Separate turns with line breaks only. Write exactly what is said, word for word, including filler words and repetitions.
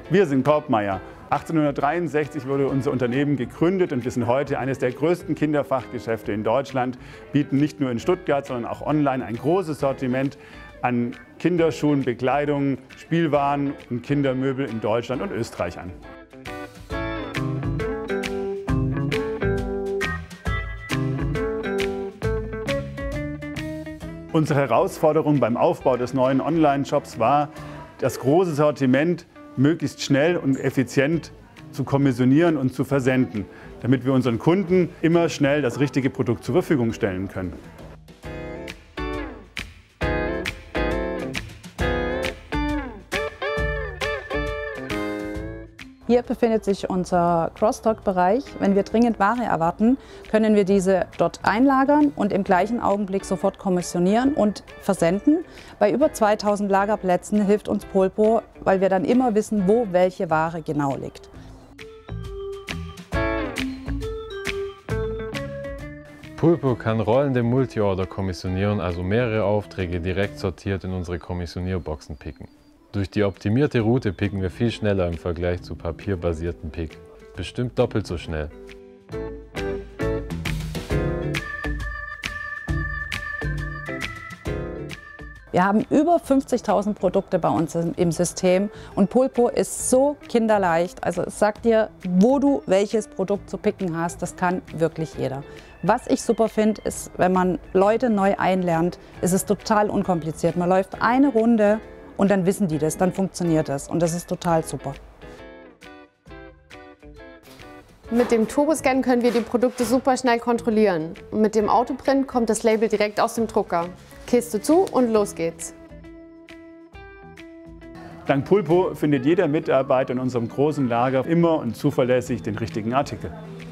Wir sind Korbmeier. achtzehnhundertdreiundsechzig wurde unser Unternehmen gegründet und wir sind heute eines der größten Kinderfachgeschäfte in Deutschland, bieten nicht nur in Stuttgart, sondern auch online ein großes Sortiment an Kinderschuhen, Bekleidung, Spielwaren und Kindermöbel in Deutschland und Österreich an. Unsere Herausforderung beim Aufbau des neuen Online-Shops war, das große Sortiment möglichst schnell und effizient zu kommissionieren und zu versenden, damit wir unseren Kunden immer schnell das richtige Produkt zur Verfügung stellen können.
Hier befindet sich unser Cross-Dock-Bereich. Wenn wir dringend Ware erwarten, können wir diese dort einlagern und im gleichen Augenblick sofort kommissionieren und versenden. Bei über zweitausend Lagerplätzen hilft uns Pulpo, weil wir dann immer wissen, wo welche Ware genau liegt.
Pulpo kann rollende Multi-Order kommissionieren, also mehrere Aufträge direkt sortiert in unsere Kommissionierboxen picken. Durch die optimierte Route picken wir viel schneller im Vergleich zu papierbasierten Pick. Bestimmt doppelt so schnell.
Wir haben über fünfzigtausend Produkte bei uns im System und Pulpo ist so kinderleicht. Also es sagt dir, wo du welches Produkt zu picken hast, das kann wirklich jeder. Was ich super finde, ist, wenn man Leute neu einlernt, ist es total unkompliziert. Man läuft eine Runde und dann wissen die das, dann funktioniert das und das ist total super.
Mit dem Turboscan können wir die Produkte super schnell kontrollieren. Und mit dem Autoprint kommt das Label direkt aus dem Drucker. Kiste zu und los geht's.
Dank Pulpo findet jeder Mitarbeiter in unserem großen Lager immer und zuverlässig den richtigen Artikel.